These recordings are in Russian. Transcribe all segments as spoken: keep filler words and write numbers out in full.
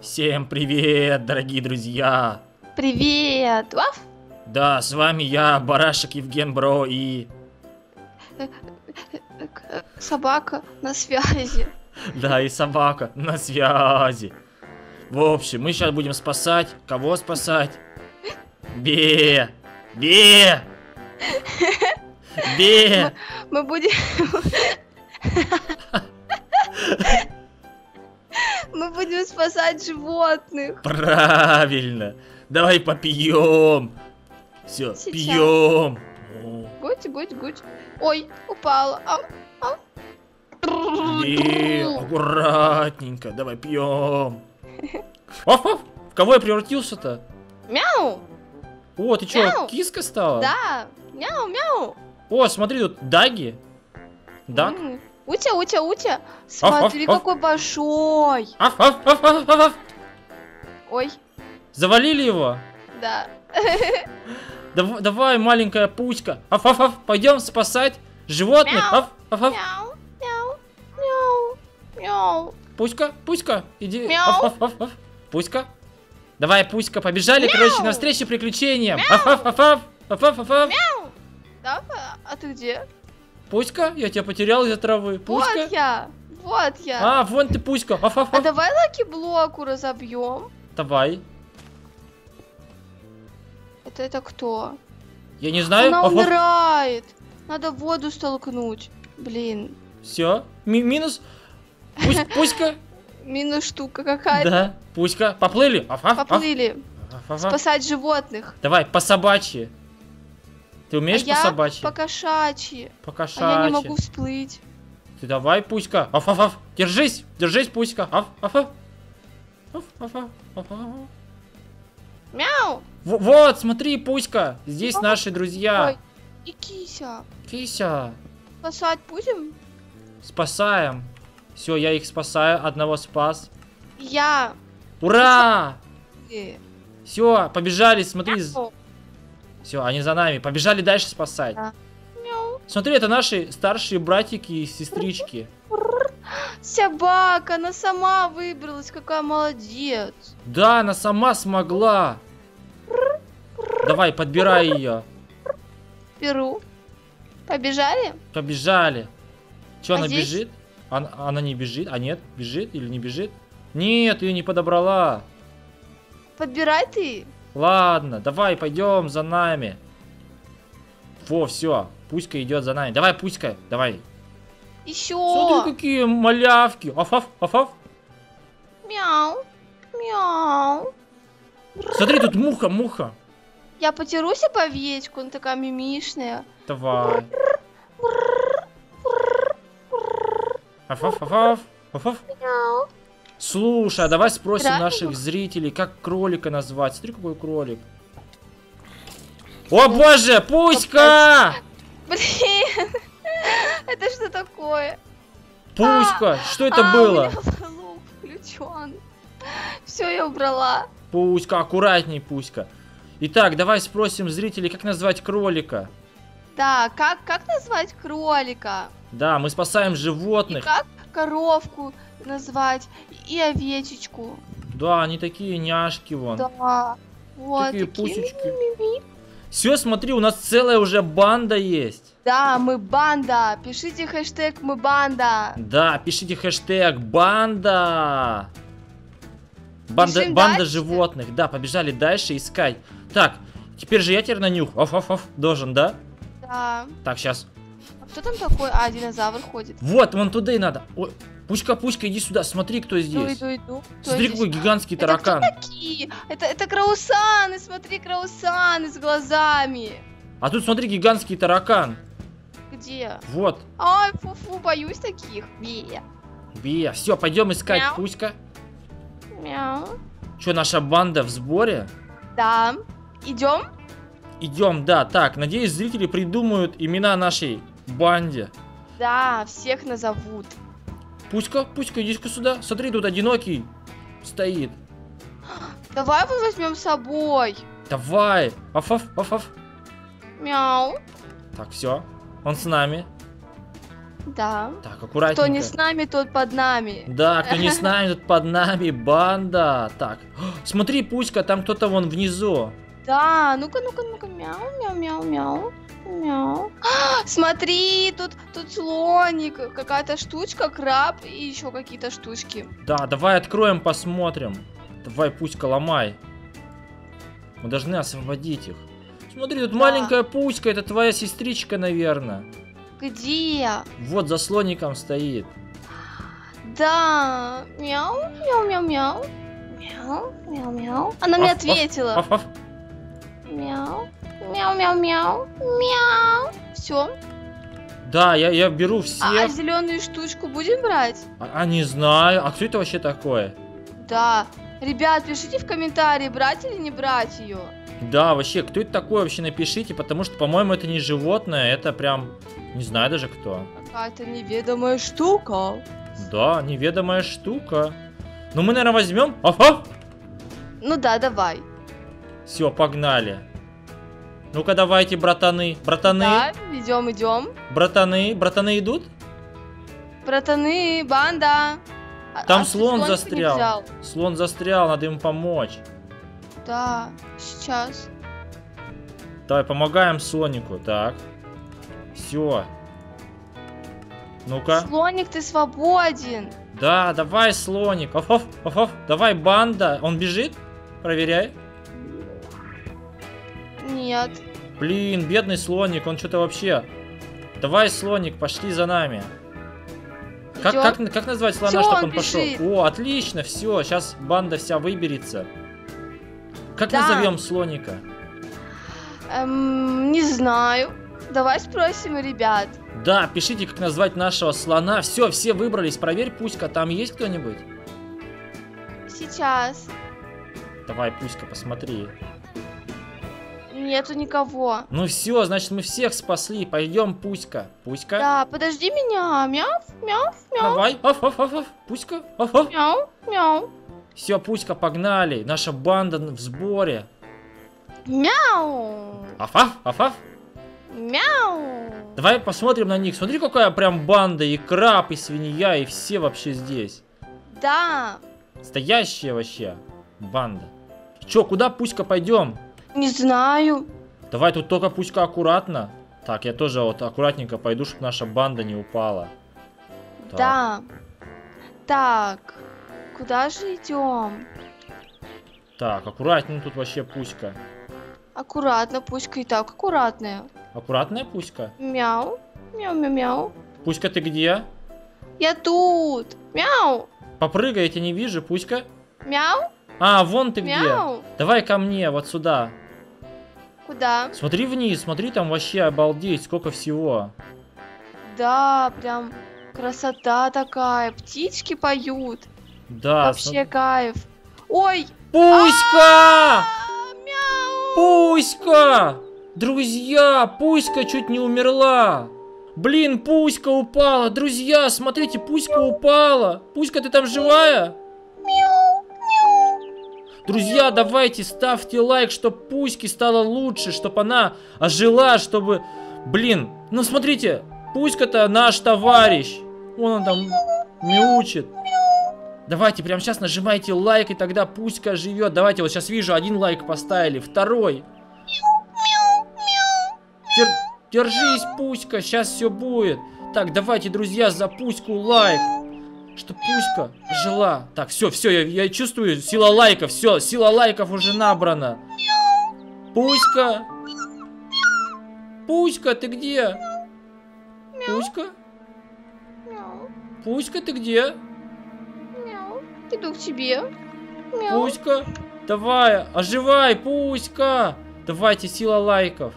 Всем привет, дорогие друзья! Привет! Ваф! Да, с вами я, Барашек Евген Бро и... Собака на связи. Да, и собака на связи. В общем, мы сейчас будем спасать. Кого спасать? Бе! Бе! Бе! Мы, мы будем... Мы будем спасать животных. Правильно. Давай попьем. Все, пьем. Гуть, гуть, гуть. Ой, упала. Ау, ау. Бе, аккуратненько. Давай пьем. Оф, оф, в кого я превратился-то? Мяу. О, ты что, Мяу. киска стала? Да. Мяу, мяу. О, смотри, тут даги. Даг? М. Утя, утя, утя. Смотри, Аф, аф, аф. какой большой. Аф, аф, аф, аф, аф, аф. Ой, Завалили его? да. Дав- давай, маленькая пуська. Аф, аф, аф. Пойдем спасать животных. Мяу. Аф, аф, аф. Мяу, мяу, мяу, мяу. Пуська, пуська, иди. Мяу. Аф, аф, аф, аф. Пуська. Давай, пуська, побежали, Мяу. короче, навстречу приключениям. Аф, аф, аф, аф. Аф, аф, аф, аф. Да, а ты где? Пуська, я тебя потерял из-за травы. Пуська. Вот я, вот я. А, вон ты, пуська. Аф, аф, А аф. давай лаки-блоку разобьем. Давай. Это это кто? Я не знаю. Она Аф, аф. умирает. Надо в воду столкнуть. Блин, Все. Минус. Пусть, пуська. минус штука какая-то. Да. Пуська. Поплыли. Аф, аф, аф. Поплыли. Аф, аф, аф. Спасать животных. Давай, по собачьи. Ты умеешь а по я собачьи? по кошачьи. По А кошачьи. я не могу всплыть. Ты давай, пуська. Аф, аф, аф. Держись, держись, пуська. Аф, аф, аф. Аф, аф, аф, аф, аф. Мяу. В- Вот, смотри, пуська. Здесь наши друзья. Ой, и кися. Кися. Спасать будем? Спасаем. Все, я их спасаю. Одного спас. Я. Ура! Э, Все, побежали, смотри. мяу. Все, они за нами. Побежали дальше спасать. Да. Мяу. Смотри, это наши старшие братики и сестрички. Собака, она сама выбралась, какая молодец. Да, она сама смогла. Давай, подбирай ее. Перу. Побежали? Побежали. Че, А она здесь? бежит? Она, она не бежит? А нет, бежит или не бежит? Нет, ее не подобрала. Подбирай ты. Ладно, давай, пойдем за нами. Во, все, Пуська идет за нами. Давай, Пуська, давай. Еще. Смотри, какие малявки. Аф-аф, аф-аф. Мяу. Мяу. Смотри, тут муха, муха. Я потерусь об овечку, она такая мимишная. Давай. Аф-аф, аф-аф, аф-аф. Мяу. Слушай, а давай спросим Правильно? наших зрителей, как кролика назвать. Смотри, какой кролик. О боже, Пуська! Блин. Это что такое? Пуська, что это А, было? у меня лук включен. Все, я убрала. Пуська, аккуратней, Пуська. Итак, давай спросим зрителей, как назвать кролика. Да, как, как назвать кролика? Да, мы спасаем И животных. как коровку назвать? И овечечку. Да, они такие няшки вон. Да. Вот Такие такие пусечки. ми-ми-ми-ми. Все, смотри, у нас целая уже банда есть. Да, мы банда. Пишите хэштег мы банда. Да, пишите хэштег банда. Банда, Бежим банда дальше? животных. Да, побежали дальше искать. Так, теперь же я теперь на нюх. Оф-оф-оф, должен, да? Да. Так, сейчас. А кто там такой? А, динозавр ходит. Вот, вон туда и надо. Ой, Пуська, Пуська, иди сюда, смотри, кто Иду, здесь. иду, иду. Кто Смотри, здесь? какой гигантский Это таракан. кто такие? Это, это краусаны, смотри, краусаны с глазами. А тут смотри, гигантский таракан. Где? Вот, Ай, фу-фу, боюсь таких. Бе. Бия. Все, пойдем искать Мяу. Пуська. Мяу. Че, наша банда в сборе? Да. Идем? Идем, да. Так, надеюсь, зрители придумают имена нашей банде. Да, всех назовут. Пуська, Пуська, иди-ка сюда. Смотри, тут одинокий стоит. Давай его возьмем с собой. Давай. Аф-аф, аф-аф. Мяу. Так, все. Он с нами. Да. Так, аккуратненько. Кто не с нами, тот под нами. Да, кто не с нами, тут под нами банда. Так, смотри, Пуська, там кто-то вон внизу. Да, ну-ка, ну-ка, ну-ка, мяу, мяу, мяу, мяу, мяу. А, смотри, тут, тут слоник, какая-то штучка, краб и еще какие-то штучки. Да, давай откроем, посмотрим. Давай, Пуська, ломай. Мы должны освободить их. Смотри, тут Да. маленькая Пуська, это твоя сестричка, наверное. Где? Вот за слоником стоит. Да, мяу, мяу, мяу, мяу, мяу, мяу, мяу. Она мне Аф, аф, ответила. аф, аф. Мяу, мяу, мяу, мяу, мяу. Все. Да, я, я беру А, всех. зеленую штучку будем брать? А, а не знаю. А кто это вообще такое? Да. Ребят, пишите в комментарии, брать или не брать ее. Да, вообще, кто это такое, вообще напишите, потому что, по-моему, это не животное, это прям, не знаю даже кто. Какая-то неведомая штука. Да, неведомая штука. Ну, мы, наверное, возьмем. Афа! Ну да, давай. Все, погнали. Ну-ка, давайте, братаны. Братаны, Да, идем, идем. братаны, братаны идут? Братаны, банда. А- Там а ты слон слоника не застрял. взял? Слон застрял, надо ему помочь. Да, сейчас. Давай, помогаем слонику. Так. Все. Ну-ка. Слоник, ты свободен. Да, давай, слоник. Оф, оф, оф, оф. Давай, банда. Он бежит? Проверяй. Нет. Блин, бедный слоник, он что-то вообще... Давай, слоник, пошли за нами. Как, Идём? как, как назвать слона, Всё, чтобы он он пошел? бежит. О, отлично, все, сейчас банда вся выберется. Как Да. назовем слоника? Эм, не знаю. Давай спросим у ребят. Да, пишите, как назвать нашего слона. Все, все выбрались. Проверь, Пуська, там есть кто-нибудь? Сейчас. Давай, Пуська, посмотри. Нету никого. Ну все, значит, мы всех спасли. Пойдем, Пуська. Пуська. Да, подожди меня. Мяу, мяу, мяу, Давай. Оф, оф, оф, оф. Пуська. Оф, оф. мяу, мяу. Все, Пуська, погнали. Наша банда в сборе. Мяу. Аф-аф, аф-аф. Мяу. Давай посмотрим на них. Смотри, какая прям банда. И краб, и свинья, и все вообще здесь. Да. Настоящая вообще банда. Че, куда, Пуська, пойдем? Не знаю. Давай тут только, Пуська, аккуратно. Так, я тоже вот аккуратненько пойду, чтобы наша банда не упала. Так. Да. Так. Куда же идем? Так, аккуратнее тут вообще, Пуська. Аккуратно, пуська и так аккуратная. Аккуратная, Пуська? Мяу. Мяу, мяу, мяу. Пуська, ты где? Я тут. Мяу. Попрыгай, я тебя не вижу, Пуська. Мяу. А, вон ты где. Мяу. Давай ко мне, вот сюда. Куда? Смотри вниз, смотри, там вообще обалдеть, сколько всего. Да, прям красота такая. Птички поют. Да. Вообще кайф. Ой. Пуська! А, Мяу. Пуська! Друзья, Пуська чуть не умерла. Блин, Пуська упала. Друзья, смотрите, Пуська упала. Пуська, ты там живая? Мяу. Мяу. Друзья, давайте ставьте лайк, чтобы Пуське стало лучше, чтобы она ожила, чтобы... Блин, ну смотрите, Пуська-то наш товарищ. Вон он там мяучит. Давайте прямо сейчас нажимайте лайк, и тогда Пуська живет. Давайте, вот сейчас вижу, один лайк поставили, второй. Дер... Держись, Пуська, сейчас все будет. Так, давайте, друзья, за Пуську лайк. Чтоб Пуська жила. Так, все, все, я, я чувствую, сила лайков, все, сила лайков уже набрана. Пуська. Пуська, ты где? Пуська? Мяу. Пуська, ты где? Мяу. Иду к тебе. Мяу. Пуська, давай, оживай, Пуська. Давайте, сила лайков.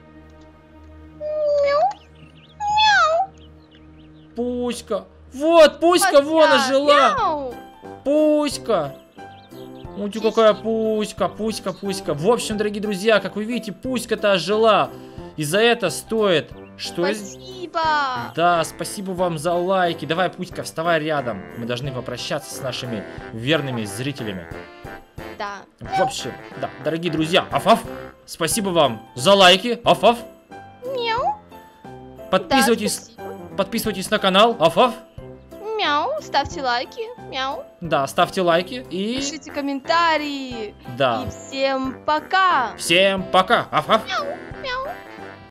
Пуська. Вот, Пуська, вон Пуська, ожила. мяу. Пуська. Ути, какая Пуська, Пуська, Пуська. В общем, дорогие друзья, как вы видите, Пуська-то ожила. И за это стоит... Что из- Спасибо. Да, спасибо вам за лайки. Давай, Пуська, вставай рядом. Мы должны попрощаться с нашими верными зрителями. Да. В общем, да, дорогие друзья, аф-аф, спасибо вам за лайки, аф-аф. Мяу. Подписывайтесь, Да, спасибо. подписывайтесь на канал. Аф-аф. Мяу, ставьте лайки. Мяу. Да, ставьте лайки и... Пишите комментарии. Да. И всем пока. Всем пока. Аф-аф. Мяу.